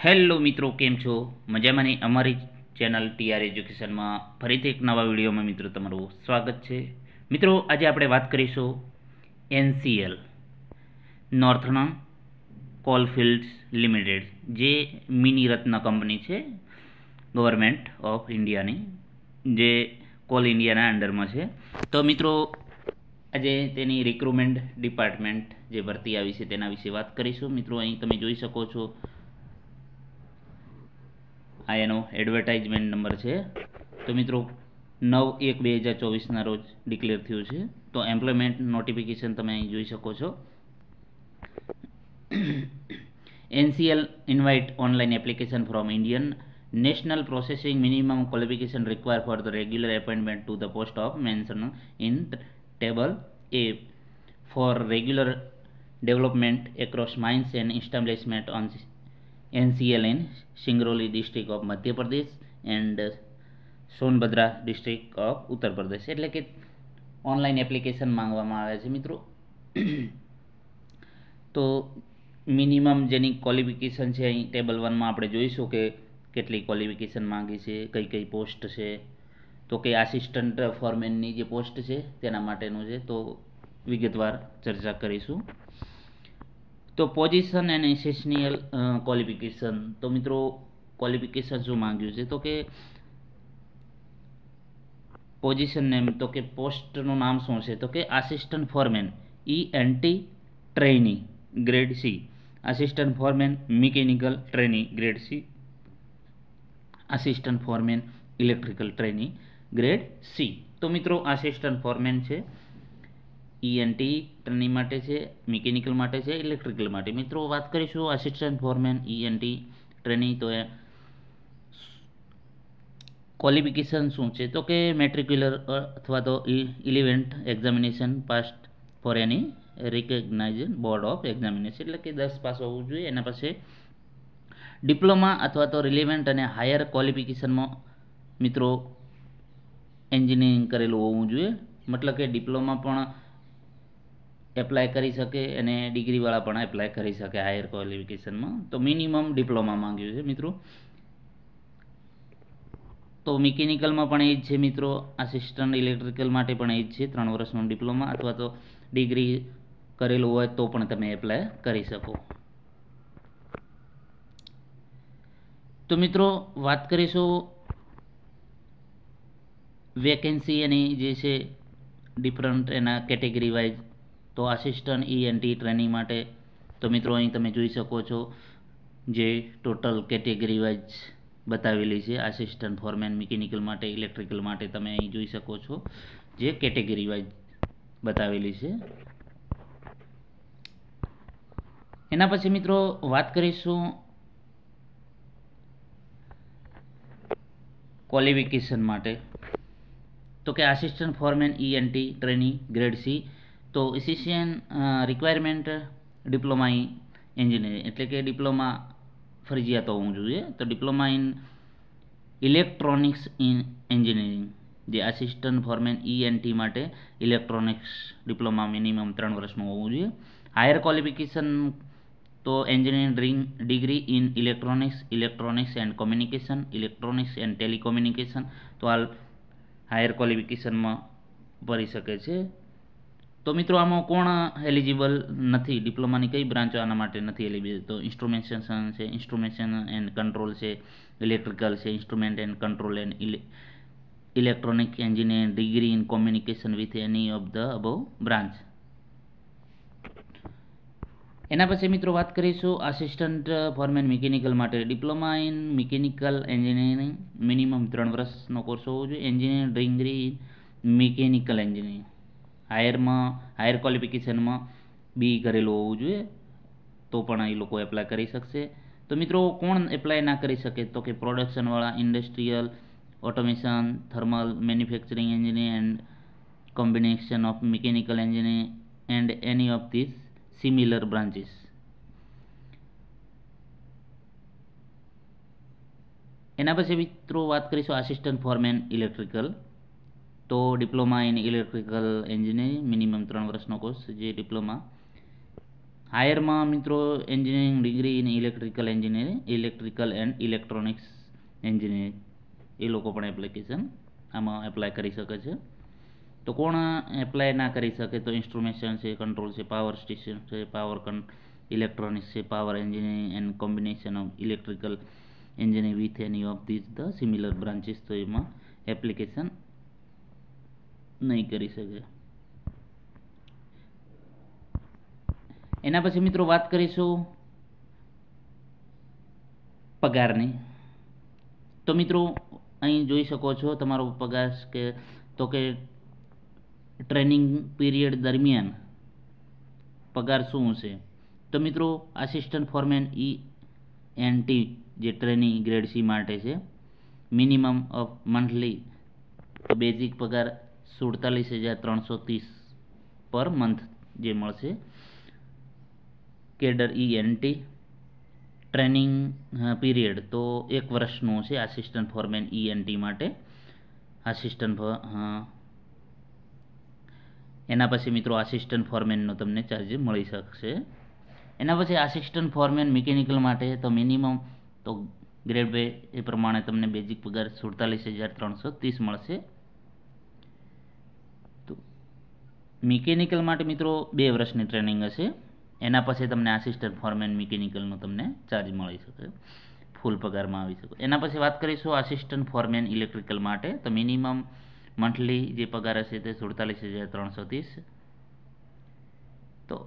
Hello મિત્રો, કેમ છો? મજામાં નહીં? અમારી ચેનલ ટીઆર એજ્યુકેશનમાં ફરીથી એક નવા વિડીયોમાં મિત્રો તમારું સ્વાગત છે. મિત્રો, આજે આપણે વાત કરીશું એનસીએલ નોર્થર્ન કોલફિલ્ડ્સ લિમિટેડ, જે મિની રત્ન કંપની છે ગવર્મેન્ટ ઓફ ઇન્ડિયાની, જે કોલ ઇન્ડિયાના અંડરમાં છે. તો મિત્રો, આજે તેની રિક્રુટમેન્ટ ડિપાર્ટમેન્ટ જે ભરતી આવી છે તેના વિશે વાત કરીશું. મિત્રો, અહીં તમે જોઈ શકો છો, આ એનો એડવર્ટાઇઝમેન્ટ નંબર છે. તો મિત્રો, 9/1/2024ના રોજ ડિક્લેર થયું છે. તો એમ્પ્લોયમેન્ટ નોટિફિકેશન તમે અહીં જોઈ શકો છો. NCL invite online application from Indian National Processing minimum qualification required for the regular appointment to the post of mentioned in table A for regular development across mines and establishment on NCL in Singrauli district of Madhya Pradesh and Sonbhadra district of Uttar Pradesh. એટલે કે online application માંગવામાં આવે છે મિત્રો. તો minimum જેની qualification છે અહીં ટેબલ 1માં આપણે જોઈશું કે કેટલી ક્વોલિફિકેશન માંગી છે, કઈ કઈ પોસ્ટ છે. તો કે આસિસ્ટન્ટ ફોરમેનની જે પોસ્ટ છે તેના માટેનું છે, તો વિગતવાર ચર્ચા કરીશું. તો પોઝિશન એન્ડ એસેન્શિયલ ક્વોલિફિકેશન. તો મિત્રો, ક્વોલિફિકેશન શું માંગ્યું છે? તો કે પોઝિશન નેમ, તો કે પોસ્ટનું નામ શું છે? તો કે assistant foreman ENT trainee grade C, assistant foreman mechanical trainee grade C, assistant foreman electrical trainee grade C. તો મિત્રો, આસિસ્ટન્ટ ફોરમેન છે, ENT ટ્રેની માટે છે, મિકેનિકલ માટે છે, ઇલેક્ટ્રિકલ માટે. મિત્રો, વાત કરીશું આસિસ્ટન્ટ ફોરમેન ENT ટ્રેની. તો એ ક્વોલિફિકેશન શું છે? તો કે મેટ્રિક્યુલર અથવા તો eleventh examination passed for any recognised board of examination, એટલે કે 10 પાસ હોવું જોઈએ. એના પછી ડિપ્લોમા અથવા તો રિલેવન્ટ અને હાયર ક્વોલિફિકેશનમાં મિત્રો એન્જિનિયરિંગ કરેલું હોવું જોઈએ. મતલબ કે ડિપ્લોમા પણ એપ્લાય કરી શકે અને ડિગ્રીવાળા પણ એપ્લાય કરી શકે હાયર ક્વોલિફિકેશનમાં. તો મિનિમમ ડિપ્લોમા માંગ્યું છે મિત્રો. તો મિકેનિકલમાં પણ એ જ છે મિત્રો. આસિસ્ટન્ટ ઇલેક્ટ્રિકલ માટે પણ એ જ છે, 3 વર્ષનો ડિપ્લોમા અથવા તો ડિગ્રી કરેલું હોય તો પણ તમે એપ્લાય કરી શકો. તો મિત્રો, વાત કરીશું વેકેન્સી એની જે છે ડિફરન્ટ એના કેટેગરી વાઇઝ. તો આસિસ્ટન્ટ ENT ટ્રેનિંગ માટે તો મિત્રો અહીં તમે જોઈ શકો છો જે ટોટલ કેટેગરી વાઇઝ બતાવેલી છે. આસિસ્ટન્ટ ફોરમેન મિકેનિકલ માટે, ઇલેક્ટ્રિકલ માટે તમે અહીં જોઈ શકો છો જે કેટેગરી વાઇઝ બતાવેલી છે. એના પછી મિત્રો વાત કરીશું ક્વોલિફિકેશન માટે. તો કે assistant foreman ENT trainee grade C. તો essential requirement diploma in engineering, એટલે કે ડિપ્લોમા ફરજિયાત હોવું જોઈએ. તો diploma in electronics in engineering, જે આસિસ્ટન્ટ ફોરમેન ENT માટે ઇલેક્ટ્રોનિક્સ ડિપ્લોમા મિનિમમ 3 વર્ષનું હોવું જોઈએ. હાયર ક્વોલિફિકેશન તો engineering degree in electronics and communication, electronics and telecommunication. તો હાલ હાયર ક્વોલિફિકેશનમાં ભરી શકે છે. તો મિત્રો, આમાં કોણ એલિજિબલ નથી? ડિપ્લોમાની કઈ બ્રાન્ચો આના માટે નથી એલિજિબલ? તો ઇન્સ્ટ્રુમેન્ટેશન છે, ઇન્સ્ટ્રુમેન્ટેશન એન્ડ કંટ્રોલ છે, ઇલેક્ટ્રિકલ છે, instrument and control and electronic engineering degree in communication with any of the above branch. એના પછી મિત્રો વાત કરીશું આસિસ્ટન્ટ ફોરમેન મિકેનિકલ માટે. Diploma in mechanical engineering minimum 3 વર્ષનો કોર્સ હોવો જોઈએ. Engineering degree in mechanical engineering higher ક્વોલિફિકેશનમાં બી કરેલું હોવું જોઈએ, તો પણ એ લોકો એપ્લાય કરી શકશે. તો મિત્રો, કોણ એપ્લાય ના કરી શકે? તો કે પ્રોડક્શનવાળા, industrial, automation, thermal, manufacturing engineer and combination of mechanical engineer and any of these similar branches. એના પછી મિત્રો વાત કરીશું આસિસ્ટન્ટ ફોરમેન ઇલેક્ટ્રિકલ. તો diploma in electrical engineering minimum 3 વર્ષનો કોર્સ, જે ડિપ્લોમા હાયરમાં મિત્રો engineering degree in electrical engineering, electrical and electronics engineering એ લોકો પણ એપ્લિકેશન આમાં એપ્લાય કરી શકે છે. તો કોણ એપ્લાય ના કરી શકે? તો ઇન્સ્ટ્રુમેશન છે, કંટ્રોલ છે, પાવર સ્ટેશન છે, ઇલેક્ટ્રોનિક્સ છે, power engineering and combination of electrical engineering with any of these the similar branches, તો એમાં એપ્લિકેશન નહીં કરી શકે. એના પછી મિત્રો વાત કરીશું પગારની. તો મિત્રો અહીં જોઈ શકો છો તમારો પગાર કે ટ્રેનિંગ પીરિયડ દરમિયાન પગાર શું છે. તો મિત્રો આસિસ્ટન્ટ ફોરમેન ENT જે ટ્રેનિંગ ગ્રેડ સી માટે છે, મિનિમમ ઓફ મંથલી બેઝિક પગાર 47,330 પર મંથ જે મળશે. કેડર ENT ટ્રેનિંગ પીરિયડ તો 1 વર્ષનું છે આસિસ્ટન્ટ ફોરમેન ENT માટે. એના પછી મિત્રો આસિસ્ટન્ટ ફોરમેનનો તમને ચાર્જ મળી શકશે. એના પછી આસિસ્ટન્ટ ફોરમેન મિકેનિકલ માટે તો મિનિમમ તો ગ્રેડ બે એ પ્રમાણે તમને બેઝિક પગાર 47,330 મળશે. તો મિકેનિકલ માટે મિત્રો 2 વર્ષની ટ્રેનિંગ હશે. એના પછી તમને આસિસ્ટન્ટ ફોરમેન મિકેનિકલનો તમને ચાર્જ મળી શકે, ફૂલ પગારમાં આવી શકે. એના પછી વાત કરીશું આસિસ્ટન્ટ ફોરમેન ઇલેક્ટ્રિકલ માટે. તો મિનિમમ મંથલી જે પગાર હશે તે 47,330. તો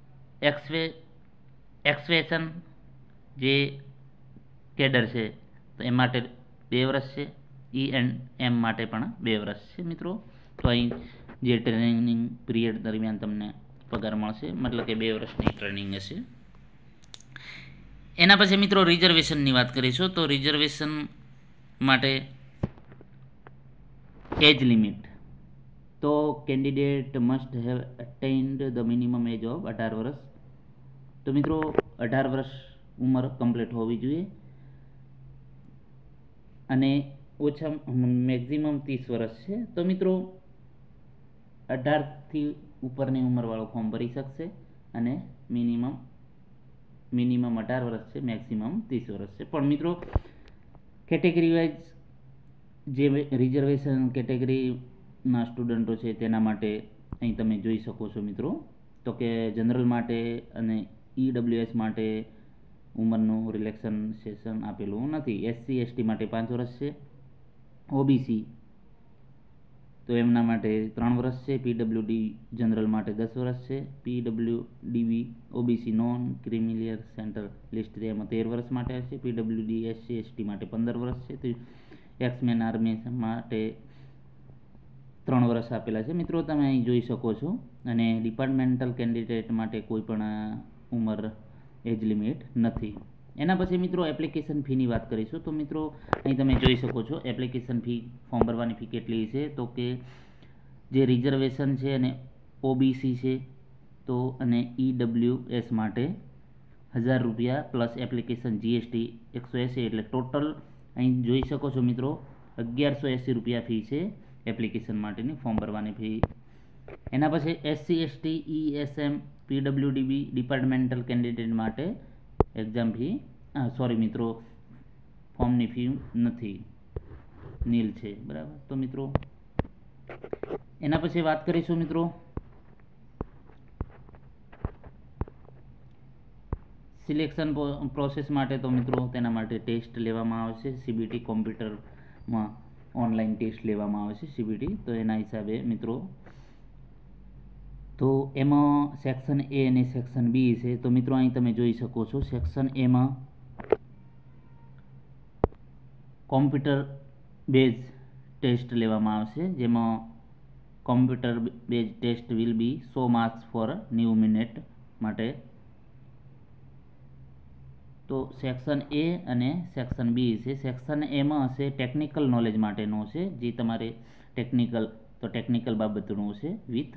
એક્સવેશન જે કેડર છે તો એ માટે 2 વર્ષ છે. ENM માટે પણ 2 વર્ષ છે મિત્રો. તો અહીં જે ટ્રેનિંગ પીરિયડ દરમિયાન તમને પગાર મળશે, મતલબ કે 2 વર્ષની ટ્રેનિંગ હશે. એના પછી મિત્રો રિઝર્વેશનની વાત કરીશું. તો રિઝર્વેશન માટે એજ લિમિટ તો candidate must have attend the minimum age of 18 વર્ષ. તો મિત્રો 18 વર્ષ ઉંમર કમ્પ્લીટ હોવી જોઈએ અને મેક્ઝિમમ 30 વર્ષ છે. તો મિત્રો 18થી ઉપરની ઉંમરવાળો ફોર્મ ભરી શકશે અને મિનિમમ 18 વર્ષ છે, મેક્સિમમ 30 વર્ષ છે. પણ મિત્રો કેટેગરી વાઇઝ જે રિઝર્વેશન કેટેગરીના સ્ટુડન્ટો છે તેના માટે અહીં તમે જોઈ શકો છો મિત્રો. તો કે જનરલ માટે અને EWS માટે ઉંમરનું રિલેક્સેશન આપેલું નથી. SC/ST માટે 5 વર્ષ છે. OBC તો એમના માટે 3 વર્ષ છે. PWD જનરલ માટે 10 વર્ષ છે. PWDB OBC non creamy layer centre list એમાં 13 વર્ષ માટે હશે. PWD SC/ST માટે 15 વર્ષ છે. તો એક્સમેન આર્મી માટે 3 વર્ષ આપેલા છે મિત્રો, તમે અહીં જોઈ શકો છો. અને ડિપાર્ટમેન્ટલ કેન્ડિડેટ માટે કોઈ પણ ઉંમર એજ લિમિટ નથી. એના પછી મિત્રો એપ્લિકેશન ફીની વાત કરીશું. તો મિત્રો અહીં તમે જોઈ શકો છો એપ્લિકેશન ફી, ફોર્મ ભરવાની ફી કેટલી છે. તો કે જે રિઝર્વેશન છે અને OBC છે તો અને EWS માટે 1000 રૂપિયા પ્લસ એપ્લિકેશન GST 180, એટલે ટોટલ અહીં જોઈ શકો છો મિત્રો 1180 રૂપિયા ફી છે એપ્લિકેશન માટેની, ફોર્મ ભરવાની ફી. એના પછી SC/ST ESM PWDB departmental candidate માટે એક્ઝામ ફી મિત્રો ફોર્મની ફી નથી, નીલ છે, બરાબર. તો મિત્રો એના પછી વાત કરીશું મિત્રો સિલેક્શન પ્રોસેસ માટે. તો મિત્રો તેના માટે ટેસ્ટ લેવામાં આવશે, CBT કોમ્પ્યુટરમાં ઓનલાઈન ટેસ્ટ લેવામાં આવે છે CBT. તો એના હિસાબે મિત્રો તો એમાં સેક્શન A અને સેક્શન B છે. તો મિત્રો અહીં તમે જોઈ શકો છો સેક્શન Aમાં કોમ્પ્યુટર બેઝ ટેસ્ટ લેવામાં આવશે, જેમાં computer base test will be 100 marks for 90 minute માટે. તો સેક્શન A અને સેક્શન B છે. સેક્શન Aમાં હશે ટેકનિકલ નોલેજ માટેનો છે, જે તમારે ટેકનિકલ બાબતનું છે વિથ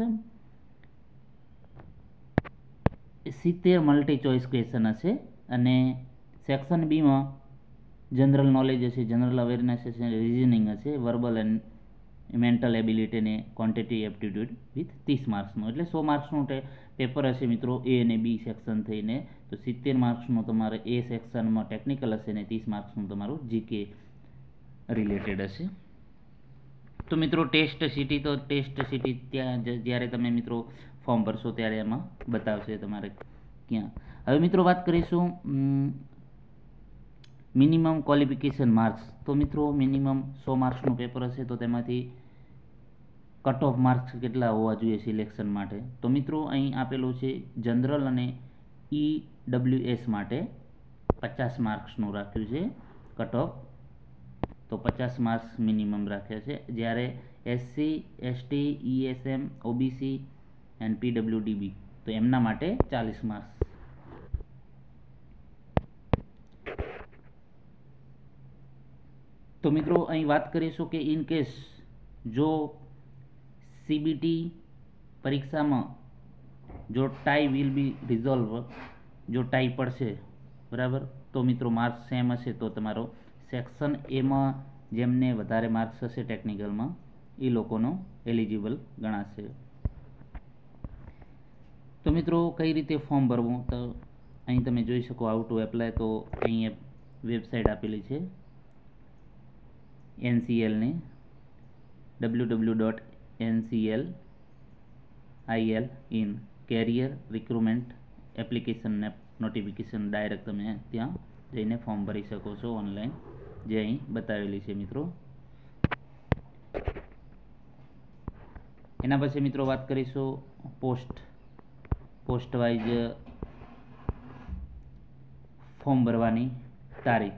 70 મલ્ટી ચોઇસ ક્વેશ્ચન હશે. અને સેક્શન Bમાં જનરલ નોલેજ હશે, જનરલ અવેરનેસ હશે, રિઝનિંગ હશે, વર્બલ મેન્ટલ એબિલિટી અને ક્વોન્ટિટી એપ્ટિટ્યૂડ વિથ 30 માર્ક્સનું, એટલે 100 માર્ક્સનું પેપર હશે મિત્રો એ અને બી સેક્શન થઈને. તો 70 માર્ક્સનું તમારે એ સેક્શનમાં ટેકનિકલ હશે અને 30 માર્ક્સનું તમારું જીકે રિલેટેડ હશે. તો મિત્રો ટેસ્ટ સિટી ત્યાં જ્યારે તમે મિત્રો ફોર્મ ભરશો ત્યારે એમાં બતાવશે તમારે ક્યાં. હવે મિત્રો વાત કરીશું મિનિમમ ક્વોલિફિકેશન માર્ક્સ. તો મિત્રો મિનિમમ 100 માર્ક્સનું પેપર હશે તો તેમાંથી કટ ઓફ માર્ક્સ કેટલા હોવા જોઈએ સિલેક્શન માટે. તો મિત્રો અહીં આપેલું છે જનરલ અને EWS માટે 50 માર્ક્સનું રાખ્યું છે કટ ઓફ, તો 50 માર્ક્સ મિનિમમ રાખ્યા છે. જ્યારે SC, ST, ESM, OBC and PWDB તો એમના માટે 40 માર્ક્સ. તો મિત્રો અહીં વાત કરીશું કે ઇન કેસ જો CBT પરીક્ષામાં જો ટાઈ વિલ બી રિઝોલ્વ, જો ટાઈ પડશે બરાબર, તો મિત્રો માર્ક્સ સેમ હશે તો તમારો સેક્શન એમાં જેમને વધારે માર્ક્સ હશે ટેકનિકલમાં એ લોકોનો એલિજિબલ ગણાશે. તો મિત્રો કઈ રીતે ફોર્મ ભરવું, તો અહીં તમે જોઈ શકો હાઉ ટુ એપ્લાય. તો અહીં વેબસાઇટ આપેલી છે NCLની www.nclil in career recruitment application notification direct તમે ત્યાં જઈને ફોર્મ ભરી શકો છો ઓનલાઈન, જે અહીં બતાવેલી છે મિત્રો. એના પછી મિત્રો વાત કરીશું પોસ્ટ વાઇઝ ફોર્મ ભરવાની તારીખ.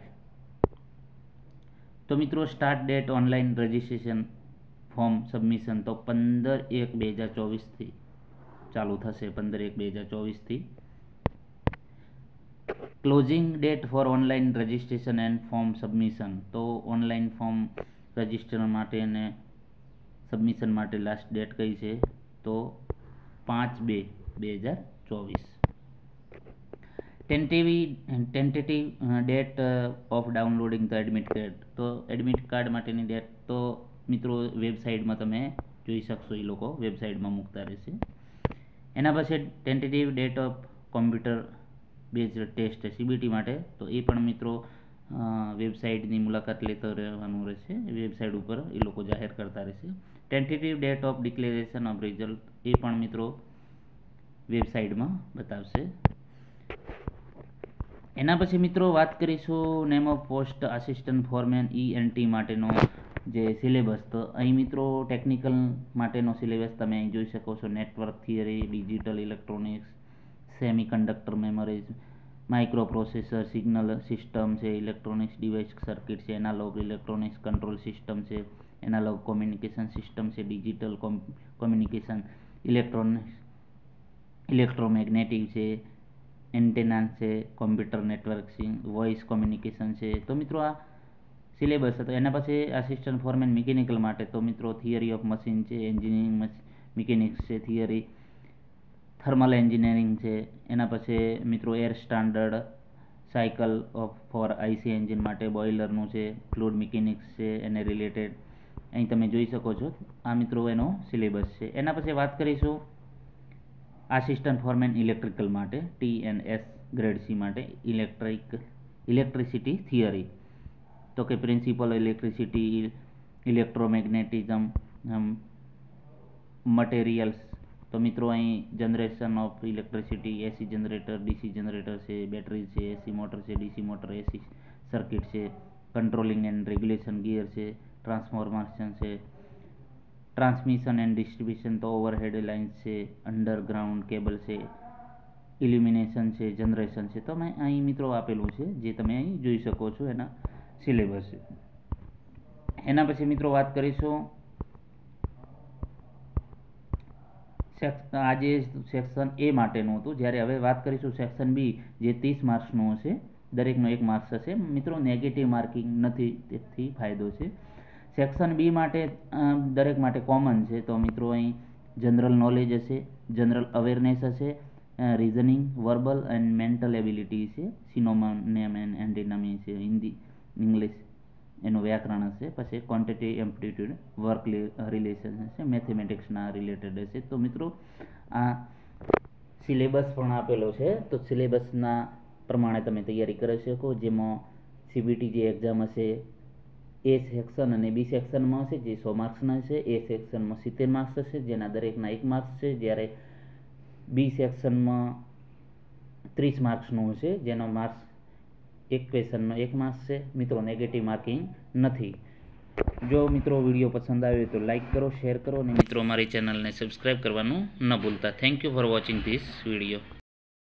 તો મિત્રો start date online registration form submission તો 15/1/2024થી ચાલુ થશે. 15/1/2024થી. Closing date for online registration and form submission તો ઓનલાઈન ફોર્મ રજિસ્ટ્રેશન માટે અને સબમિશન માટે લાસ્ટ ડેટ કઈ છે તો 5/2/2024. Tentative date of downloading the admit card તો એડમિટ કાર્ડ માટેની ડેટ તો મિત્રો વેબસાઇટમાં તમે જોઈ શકશો, એ લોકો વેબસાઇટમાં મૂકતા રહેશે. એના પછી tentative date of computer based test CBT માટે તો એ પણ મિત્રો વેબસાઇટની મુલાકાત લેતો રહેવાનું રહેશે, વેબસાઇટ ઉપર એ લોકો જાહેર કરતા રહેશે. Tentative date of declaration of result એ પણ મિત્રો વેબસાઇટમાં બતાવશે. એના પછી મિત્રો વાત કરીશું name of post assistant foreman ENT માટેનો જે સિલેબસ. તો અહીં મિત્રો ટેકનિકલ માટેનો સિલેબસ તમે અહીં જોઈ શકો છો. Network theory, digital electronics, semi conductor memories, micro processor, signal system છે, ઇલેક્ટ્રોનિક્સ ડિવાઇસ સર્કિટ છે, એનાલોગ ઇલેક્ટ્રોનિક્સ કંટ્રોલ સિસ્ટમ છે, એનાલોગ કોમ્યુનિકેશન સિસ્ટમ છે, ડિજિટલ કોમ્યુનિકેશન, ઇલેક્ટ્રોમેગ્નેટિક છે, એન્ટેના છે, કોમ્પ્યુટર નેટવર્કિંગ, વોઇસ કોમ્યુનિકેશન છે. તો મિત્રો આ સિલેબસ હતો. એના પછી આસિસ્ટન્ટ ફોરમેન મિકેનિકલ માટે તો મિત્રો થિયરી ઓફ મશીન છે, એન્જિનિયરિંગ મિકેનિક્સ છે, થિયરી થર્મલ એન્જિનિયરિંગ છે. એના પછી મિત્રો air standard cycle of for IC engine માટે બોઇલરનું છે, ફ્લુઇડ મિકેનિક્સ છે, એને રિલેટેડ અહીં તમે જોઈ શકો છો. આ મિત્રો એનો સિલેબસ છે. એના પછી વાત કરીશું આસિસ્ટન્ટ ફોરમેન ઇલેક્ટ્રિકલ માટે TNS ગ્રેડ C માટે ઇલેક્ટ્રિસિટી થિયરી તો કે પ્રિન્સિપલ ઇલેક્ટ્રિસિટી, ઇલેક્ટ્રોમેગ્નેટિઝમ, મટેરિયલ્સ. તો મિત્રો અહીં generation of electricity, AC generator, DC generator છે, બેટરી છે, AC મોટર છે, DC મોટર, AC સર્કિટ છે, કંટ્રોલિંગ એન્ડ રેગ્યુલેશન ગિયર છે, ટ્રાન્સફોર્મેશન છે, ટ્રાન્સમિશન એન્ડ ડિસ્ટ્રીબ્યુશન તો ઓવરહેડ લાઇન્સ છે, અંડરગ્રાઉન્ડ કેબલ છે, ઇલ્યુમિનેશન છે, જનરેશન છે. તો અહીં મિત્રો આપેલું છે જે તમે અહીં જોઈ શકો છો એના સિલેબસ છે. એના પછી મિત્રો વાત કરીશું આજે સેક્શન A માટેનું હતું. જ્યારે હવે વાત કરીશું સેક્શન B જે 30 માર્ક્સનું હશે, દરેકનો 1 માર્ક્સ હશે. મિત્રો નેગેટિવ માર્કિંગ નથી, તેથી ફાયદો છે. સેક્શન B માટે દરેક માટે કોમન છે. તો મિત્રો અહીં જનરલ નોલેજ હશે, જનરલ અવેરનેસ હશે, reasoning, verbal and mental ability છે, સિનોનિમ એન્ડ એન્ટિનમી છે, હિન્દી ઇંગ્લિશ એનું વ્યાકરણ હશે, પછી ક્વોન્ટિટી એપ્ટિટ્યૂડ વર્ક રિલેશન હશે, મેથેમેટિક્સના રિલેટેડ હશે. તો મિત્રો આ સિલેબસ પણ આપેલો છે, તો સિલેબસના પ્રમાણે તમે તૈયારી કરી શકો. જેમાં CBT જે એક્ઝામ હશે એ સેક્શન અને બી સેક્શનમાં હશે, જે 100 માર્ક્સના હશે. એ સેક્શનમાં 70 માર્ક્સ હશે, જેના દરેકના 1 માર્ક્સ છે. જ્યારે બી સેક્શનમાં 30 માર્ક્સનું હશે, જેનો માર્ક્સ એક ક્વેશ્ચનનો 1 માર્ક્સ છે. મિત્રો નેગેટિવ માર્કિંગ નથી. જો મિત્રો વિડીયો પસંદ આવ્યો તો લાઈક કરો, શેર કરો અને મિત્રો અમારી ચેનલને સબસ્ક્રાઈબ કરવાનું ન ભૂલતા. Thank you for watching this video.